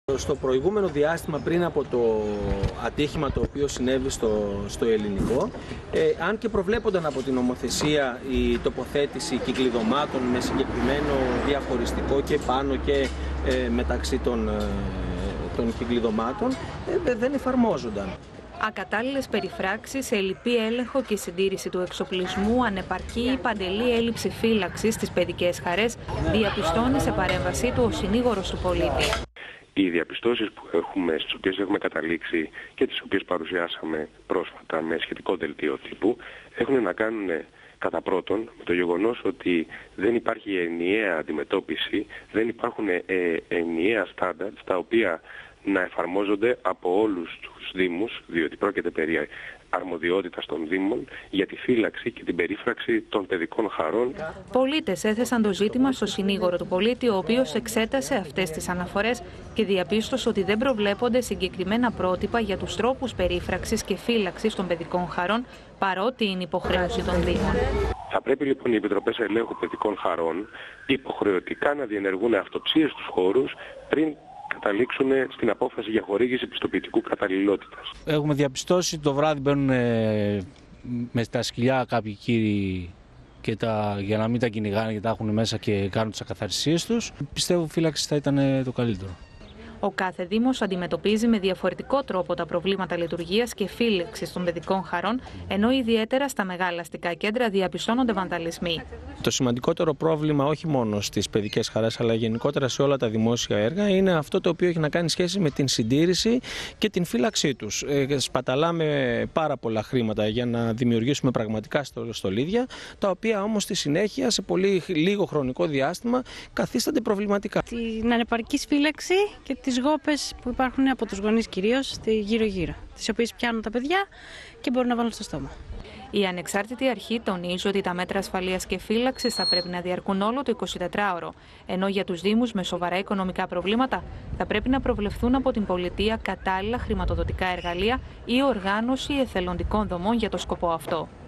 Στο προηγούμενο διάστημα, πριν από το ατύχημα το οποίο συνέβη στο ελληνικό, αν και προβλέπονταν από την νομοθεσία η τοποθέτηση κυκλειδωμάτων με συγκεκριμένο διαχωριστικό και πάνω και μεταξύ των κυκλειδωμάτων, δεν εφαρμόζονταν. Ακατάλληλες περιφράξεις, ελλειπή έλεγχο και συντήρηση του εξοπλισμού, ανεπαρκή ή παντελή έλλειψη φύλαξης στις παιδικές χαρές, διαπιστώνει σε παρέμβασή του ο συνήγορος του πολίτη. Οι διαπιστώσεις στις οποίες έχουμε καταλήξει και τις οποίες παρουσιάσαμε πρόσφατα με σχετικό δελτίο τύπου έχουν να κάνουν κατά πρώτον με το γεγονός ότι δεν υπάρχει ενιαία αντιμετώπιση, δεν υπάρχουν ενιαία στάνταρτ τα οποία να εφαρμόζονται από όλους τους Δήμους, διότι πρόκειται περί αρμοδιότητας των Δήμων για τη φύλαξη και την περίφραξη των παιδικών χαρών. Πολίτες έθεσαν το ζήτημα στο συνήγορο του πολίτη, ο οποίος εξέτασε αυτές τις αναφορές και διαπίστωσε ότι δεν προβλέπονται συγκεκριμένα πρότυπα για τους τρόπους περίφραξης και φύλαξης των παιδικών χαρών, παρότι είναι υποχρέωση των Δήμων. Θα πρέπει λοιπόν οι Επιτροπές Ελέγχου Παιδικών Χαρών υποχρεωτικά να διενεργούν αυτοψίες στους χώρους πριν καταλήξουν στην απόφαση για χορήγηση πιστοποιητικού καταλληλότητας. Έχουμε διαπιστώσει το βράδυ μπαίνουν με τα σκυλιά κάποιοι κύριοι για να μην τα κυνηγάνε και τα έχουν μέσα και κάνουν τις ακαθαρισίες τους. Πιστεύω φύλαξη θα ήταν το καλύτερο. Ο κάθε Δήμος αντιμετωπίζει με διαφορετικό τρόπο τα προβλήματα λειτουργίας και φύλαξης των παιδικών χαρών, ενώ ιδιαίτερα στα μεγάλα αστικά κέντρα διαπιστώνονται βανταλισμοί. Το σημαντικότερο πρόβλημα όχι μόνο στις παιδικές χαρές, αλλά γενικότερα σε όλα τα δημόσια έργα, είναι αυτό το οποίο έχει να κάνει σχέση με την συντήρηση και την φύλαξή τους. Σπαταλάμε πάρα πολλά χρήματα για να δημιουργήσουμε πραγματικά στολίδια, τα οποία όμως στη συνέχεια, σε πολύ λίγο χρονικό διάστημα, καθίστανται προβληματικά. Την ανεπαρκή φύλαξη και τις γόπες που υπάρχουν από τους γονείς κυρίως γύρω-γύρω, τις οποίες πιάνουν τα παιδιά και μπορούν να βάλουν στο στόμα. Η ανεξάρτητη αρχή τονίζει ότι τα μέτρα ασφαλείας και φύλαξης θα πρέπει να διαρκούν όλο το 24ωρο, ενώ για τους Δήμους με σοβαρά οικονομικά προβλήματα θα πρέπει να προβλεφθούν από την πολιτεία κατάλληλα χρηματοδοτικά εργαλεία ή οργάνωση εθελοντικών δομών για το σκοπό αυτό.